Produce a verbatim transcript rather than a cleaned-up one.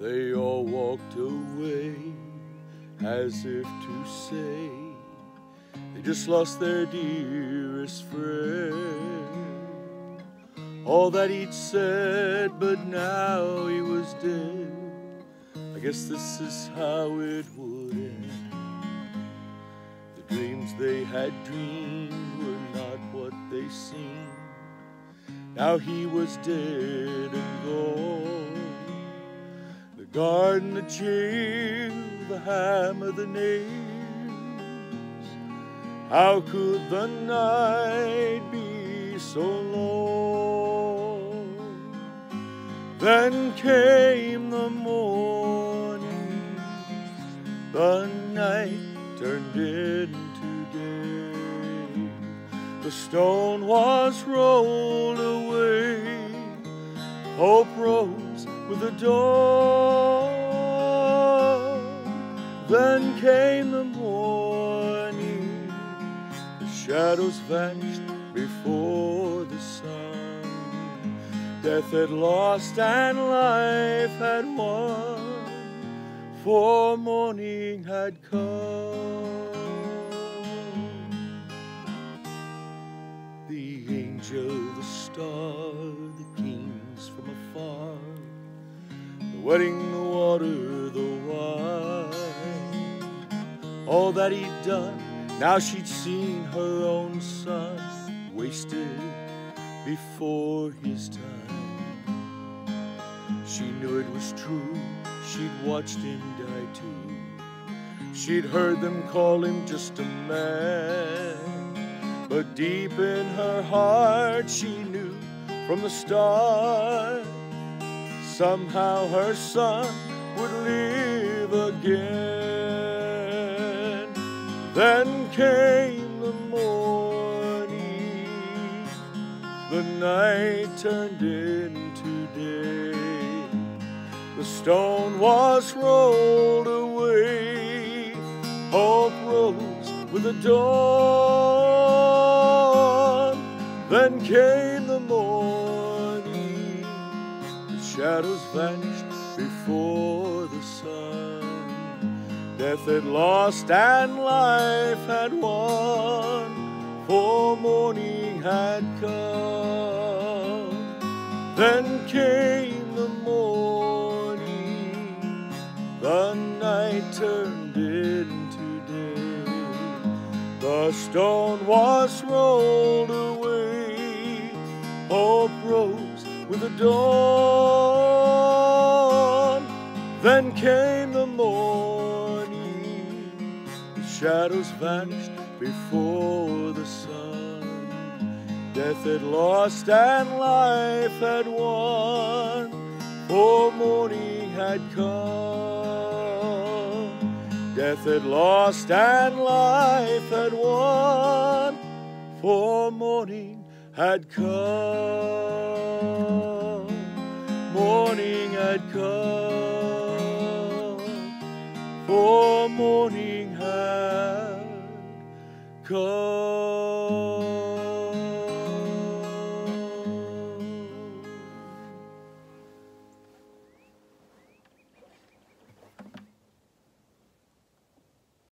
They all walked away as if to say they just lost their dearest friend. All that he'd said, but now he was dead. I guess this is how it would end. The dreams they had dreamed were not what they seemed. Now he was dead and gone. The garden, the chair, the hammer, the nails. How could the night be so long? Then came the morning. The night turned into day. The stone was rolled away. Hope rose with the dawn. Then came the morning. The shadows vanished before the sun. Death had lost and life had won, for morning had come. The angel, the star, the kings from afar, the wedding, the water, the wine, all that he'd done, now she'd seen her own son wasted before his time. She knew it was true, she'd watched him die too. She'd heard them call him just a man, but deep in her heart she knew from the start somehow her son would live again. Then came the morning, the night turned into day. The stone was rolled away. Hope rose with the dawn. Then came the morning. The shadows vanished before the sun. Death had lost and life had won, for morning had come. Then came the morning. The night turned into day. The stone was rolled away. Hope rose with the dawn. Then came the morning. The shadows vanished before the sun. Death had lost and life had won, for morning had come. Death had lost and life had won, for morning had come. Morning had come, for morning had come.